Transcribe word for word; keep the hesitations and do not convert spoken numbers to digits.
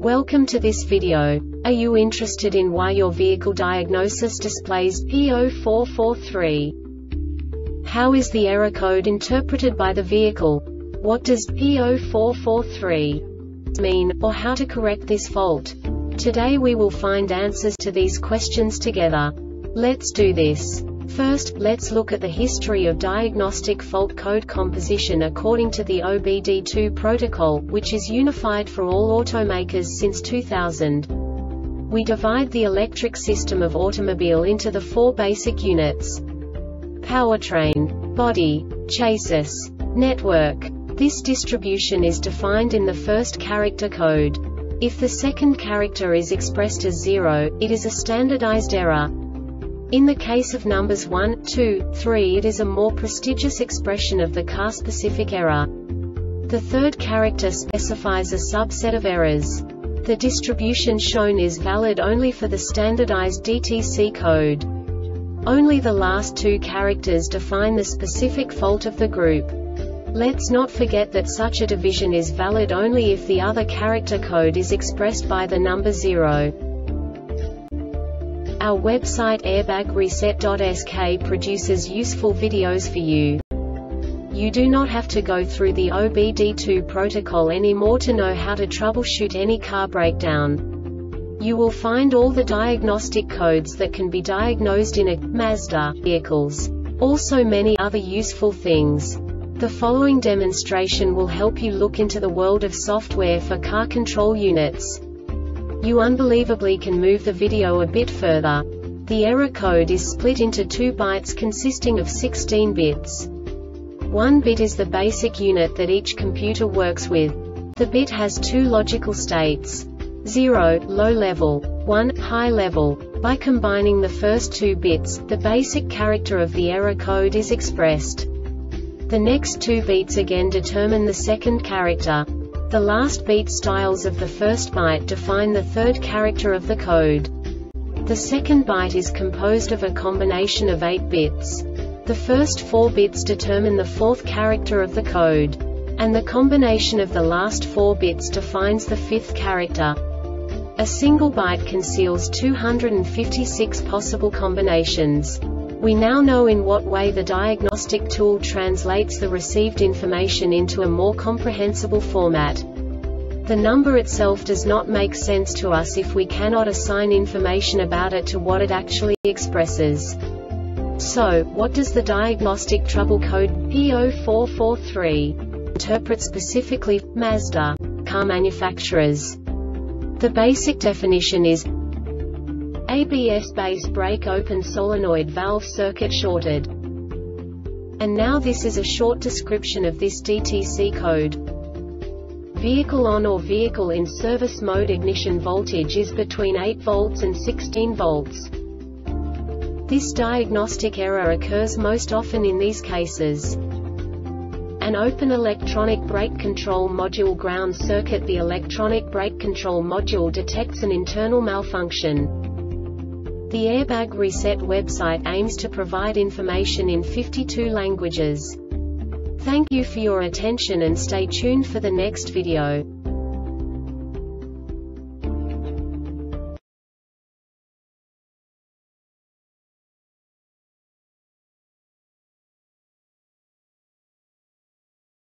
Welcome to this video. Are you interested in why your vehicle diagnosis displays P zero four four three? How is the error code interpreted by the vehicle? What does P zero four four three mean, or how to correct this fault? Today we will find answers to these questions together. Let's do this. First, let's look at the history of diagnostic fault code composition according to the O B D two protocol, which is unified for all automakers since two thousand. We divide the electric system of automobile into the four basic units: powertrain, body, chassis, network. This distribution is defined in the first character code. If the second character is expressed as zero, it is a standardized error. In the case of numbers one, two, three, it is a more prestigious expression of the car-specific error. The third character specifies a subset of errors. The distribution shown is valid only for the standardized D T C code. Only the last two characters define the specific fault of the group. Let's not forget that such a division is valid only if the other character code is expressed by the number zero. Our website airbag reset dot S K produces useful videos for you. You do not have to go through the O B D two protocol anymore to know how to troubleshoot any car breakdown. You will find all the diagnostic codes that can be diagnosed in a Mazda vehicles. Also many other useful things. The following demonstration will help you look into the world of software for car control units. You unbelievably can move the video a bit further. The error code is split into two bytes consisting of sixteen bits. One bit is the basic unit that each computer works with. The bit has two logical states: zero, low level, one, high level. By combining the first two bits, the basic character of the error code is expressed. The next two bits again determine the second character. The last beat styles of the first byte define the third character of the code. The second byte is composed of a combination of eight bits. The first four bits determine the fourth character of the code. And the combination of the last four bits defines the fifth character. A single byte conceals two hundred fifty-six possible combinations. We now know in what way the diagnostic tool translates the received information into a more comprehensible format. The number itself does not make sense to us if we cannot assign information about it to what it actually expresses. So, what does the diagnostic trouble code P zero four four three interpret specifically for Mazda car manufacturers? The basic definition is A B S base brake open solenoid valve circuit shorted. And now this is a short description of this D T C code. Vehicle on or vehicle in service mode ignition voltage is between eight volts and sixteen volts. This diagnostic error occurs most often in these cases: an open electronic brake control module ground circuit. The electronic brake control module detects an internal malfunction. The Airbag Reset website aims to provide information in fifty-two languages. Thank you for your attention and stay tuned for the next video.